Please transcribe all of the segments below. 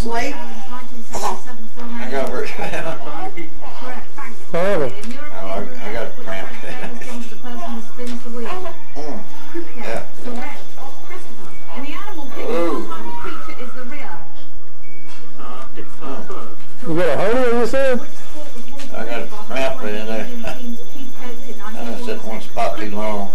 sleep? I got hurt. Oh. I got a cramp. Yeah. You got a hernia, you said? I got a cramp in there. I'm gonna sit in one spot too long.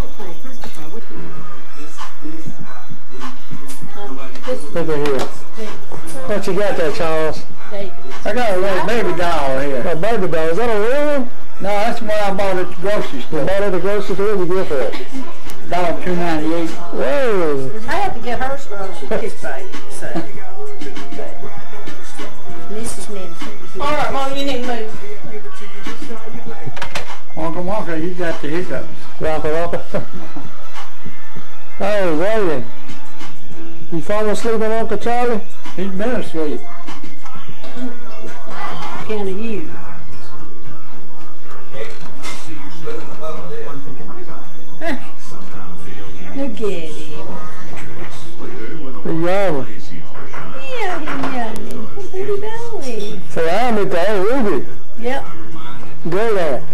Look at here. What you got there, Charles? I got a little baby doll here. A baby doll. Is that a real one? No, that's the one I bought at the grocery You store. bought at the grocery store? What did you get for it? $2.98. Whoa. I had to get her some kick baby, so. Mrs. Nancy. All right, Mom, you need to move. Uncle Walker, you got the hiccups. Wonka Wonka. Hey, Braydon. You falling asleep on Uncle Charlie? He's been asleep. Can of you. Look at him. The yummy. Yeah, he's yummy. Pretty belly. Say, I'm at the old Ruby. Yep. Go there.